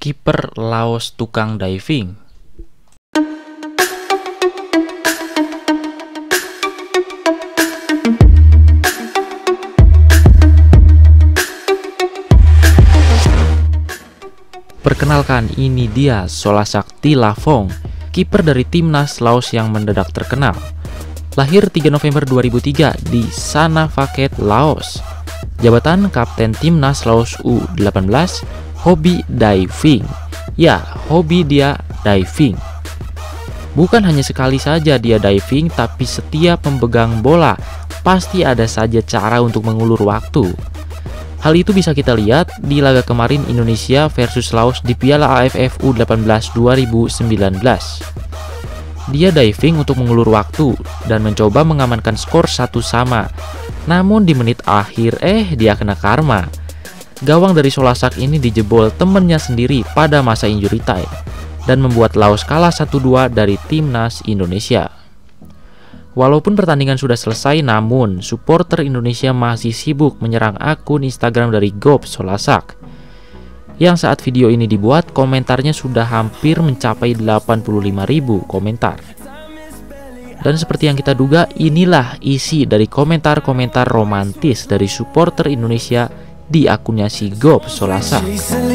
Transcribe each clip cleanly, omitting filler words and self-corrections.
kiper Laos tukang diving. Perkenalkan, ini dia Solasak Tilafong, kiper dari timnas Laos yang mendadak terkenal. Lahir 3 November 2003 di Sanavaket, Laos. Jabatan Kapten Timnas Laos U18, hobi diving. Ya, hobi dia diving. Bukan hanya sekali saja dia diving, tapi setiap memegang bola, pasti ada saja cara untuk mengulur waktu. Hal itu bisa kita lihat di laga kemarin Indonesia versus Laos di Piala AFF U18 2019. Dia diving untuk mengulur waktu dan mencoba mengamankan skor 1-1. Namun di menit akhir dia kena karma. Gawang dari Solasak ini dijebol temennya sendiri pada masa injury time dan membuat Laos kalah 1-2 dari timnas Indonesia. Walaupun pertandingan sudah selesai, namun supporter Indonesia masih sibuk menyerang akun Instagram dari GOP Solasak. Yang saat video ini dibuat, komentarnya sudah hampir mencapai 85.000 komentar. Dan seperti yang kita duga, inilah isi dari komentar-komentar romantis dari supporter Indonesia di akunnya si GOP Solasak.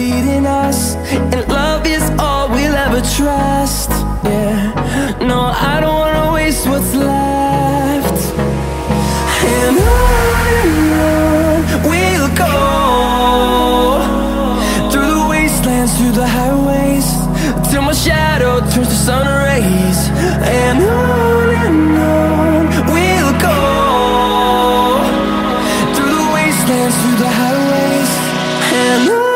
Through the highways till my shadow turns to sun rays, and on we'll go through the wastelands, through the highways, and on we'll go.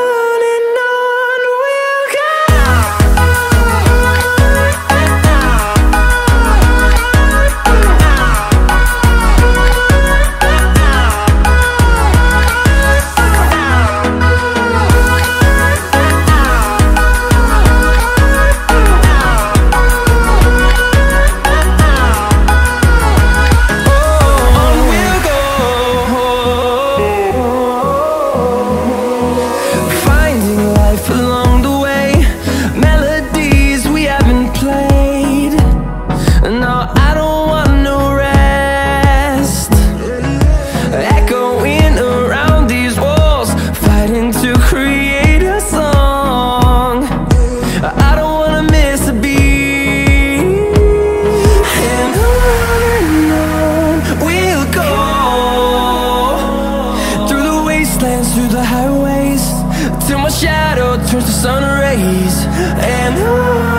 Through the highways till my shadow turns to sun rays, and on